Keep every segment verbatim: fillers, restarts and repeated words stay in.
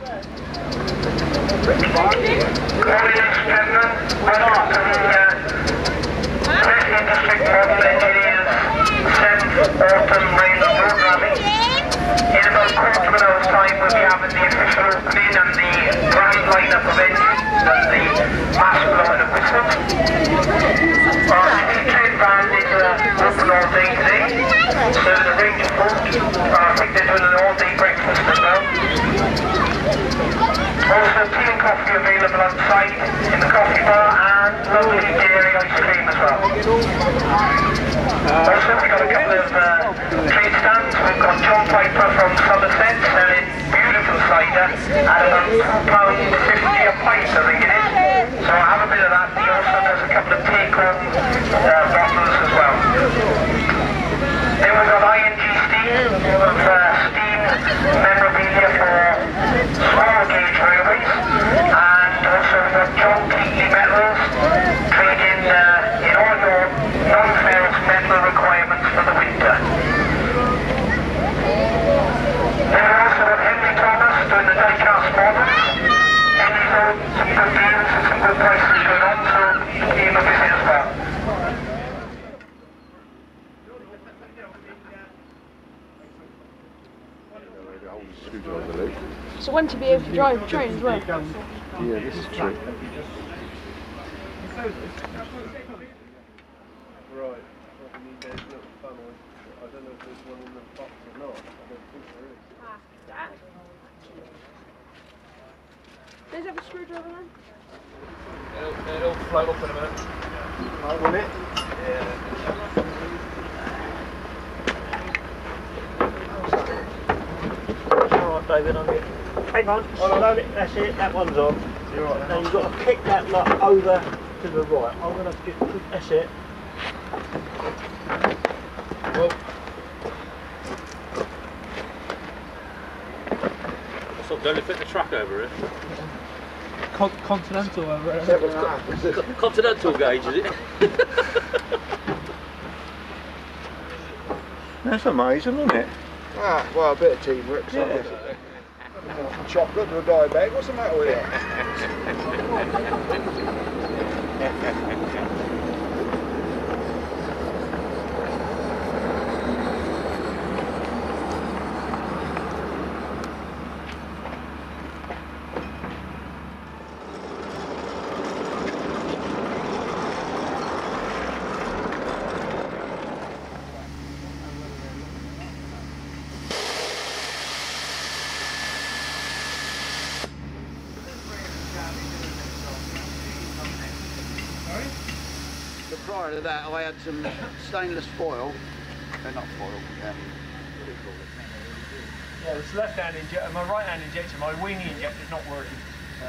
Llanelli District Model Engineers seventh Autumn Rail Road Rally. In about a quarter of an hour's time we'll be having the official opening and the grand line-up of engines and the mass blowing of whistles. Our city train band is uh, open all day today, serving a range of food. I think they're doing an all-day breakfast as well. Also tea and coffee available on site in the coffee bar and lovely dairy ice cream as well. Also we've got a couple of uh, trade stands. We've got John Piper from Somerset selling beautiful cider at about two pounds fifty a pint I think it is. So have a bit of that. He also does a couple of take-home uh, bottles as well. Then we've got I N G Steam of uh, steam memorabilia for small gauge railways, and also we've got John Keatley Metals trading uh, in all your non-ferrous metal requirements for the winter. Then we've also got Henry Thomas doing the die-cast models. Henry's got some good deals and some good prices going on, so give him a visit as well. So when to be able to drive a train as well? Yeah, this is true. Right, what we need there is a little funnel. I don't know if there's one in the box or not. I don't think there is. Ah, that. Does it have a screwdriver then? It'll, it'll float up in a minute. Right, will it? Yeah. Alright David, I'm here. Hang on, slow it, that's it, that one's on. You're right. Now you've got to kick that lot over to the right. I'm going to just put, that's it. Whoa. What's up, don't you fit the track over here? Con continental over it. Seven and a half, is it? Continental gauge, is it? That's amazing, isn't it? Ah, well, a bit of teamwork, so Yeah. chocolate to a dye bag, what's the matter with you? Prior to that, I had some stainless foil, uh, not foil, um, what do you call it? Yeah, it's left hand injector, my right hand injector, my wing injector's not working. Uh,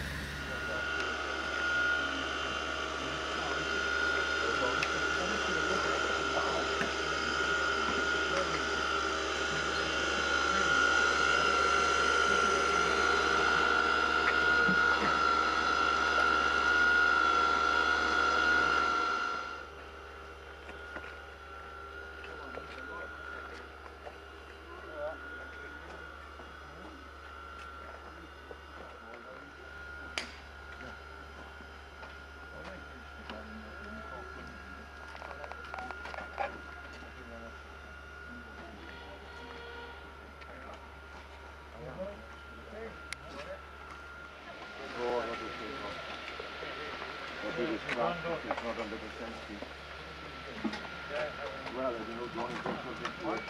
Well, there's no drawing for something.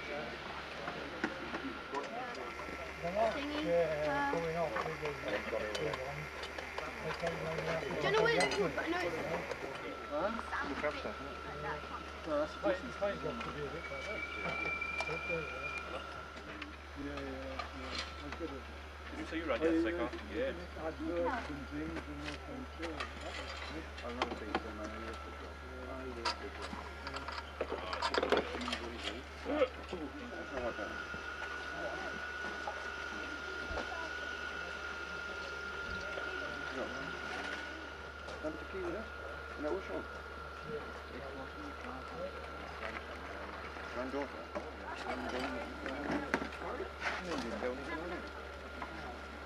Yeah, going off. Do you know where it's good? But I know it's... Huh? The crab stuff, isn't it? No, that's a decent It's kind of to be a bit like that. Yeah, yeah, yeah. That's good. Did you say you ran yesterday, can't you? Yeah. Adverts and things and nothing. I remember seeing so many years ago. Come to key with us? No, which one? Granddaughter.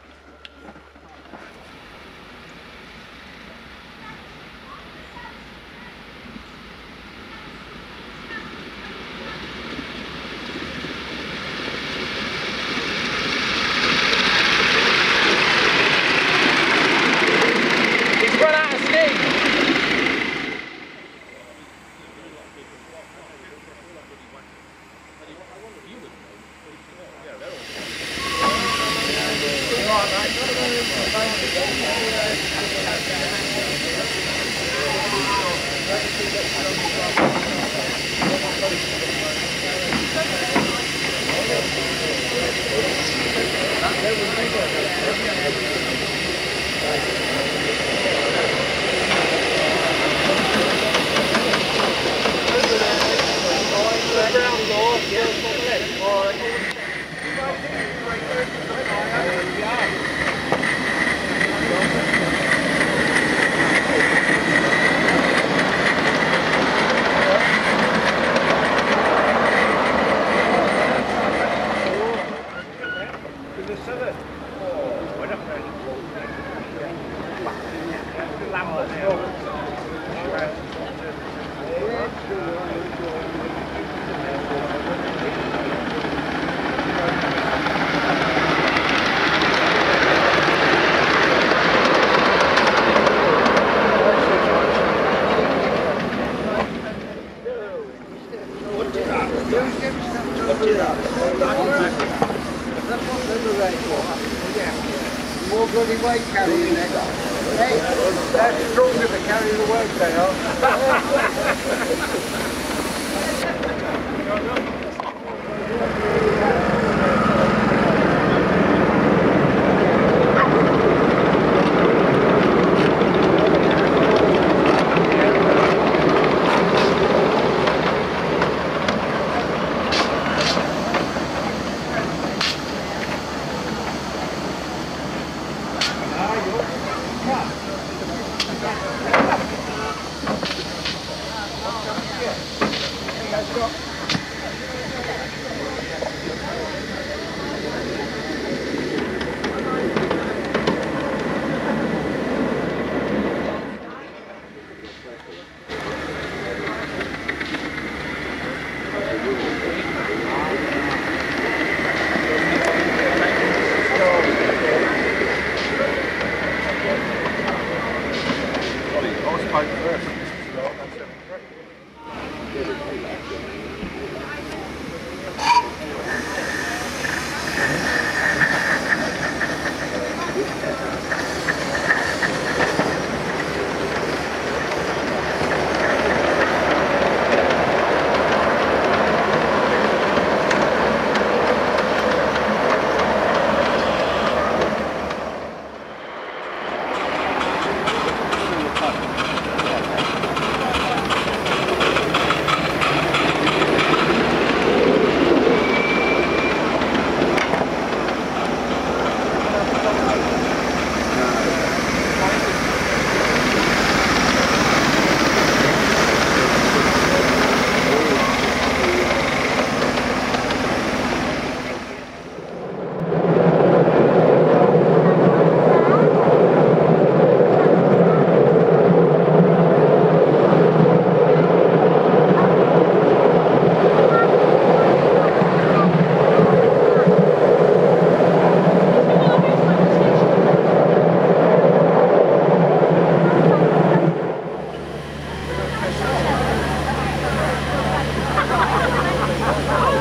More bloody weight carrying it. Hey, that's stronger to carry the weight they are.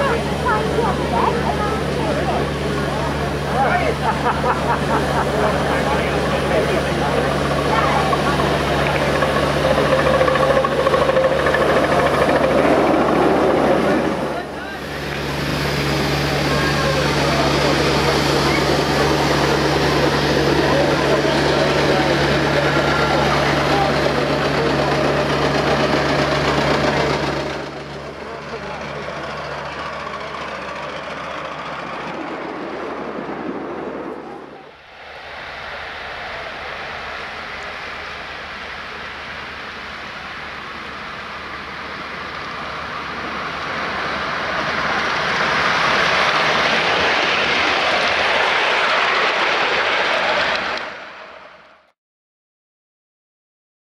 Ha ha ha ha!